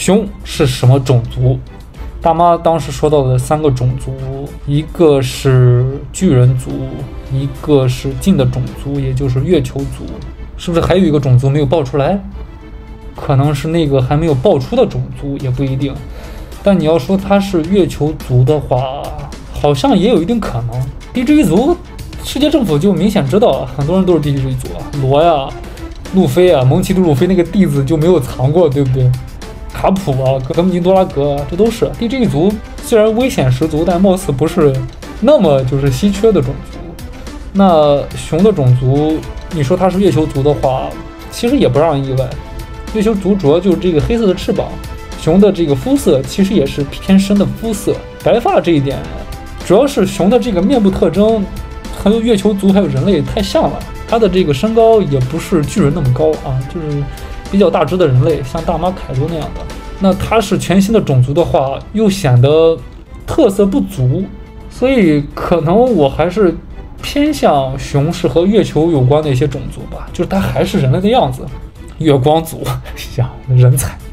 熊是什么种族？大妈当时说到的3个种族，一个是巨人族，一个是近的种族，也就是月球族，是不是还有一个种族没有报出来？可能是那个还没有爆出的种族，也不一定。但你要说它是月球族的话，好像也有一定可能。地质一族，世界政府就明显知道，很多人都是地质一族啊，罗呀、路飞啊、蒙奇杜路飞那个地字就没有藏过，对不对？卡普啊、格姆金多拉格啊，这都是地质一族。虽然危险十足，但貌似不是那么就是稀缺的种族。那熊的种族，你说它是月球族的话，其实也不让人意外。月球族主要就是这个黑色的翅膀，熊的这个肤色其实也是偏深的肤色，白发这一点，主要是熊的这个面部特征和月球族还有人类太像了。它的这个身高也不是巨人那么高啊，就是比较大只的人类，像大马凯多那样的。那它是全新的种族的话，又显得特色不足，所以可能我还是偏向熊是和月球有关的一些种族吧，就是它还是人类的样子。月光族呀，人才。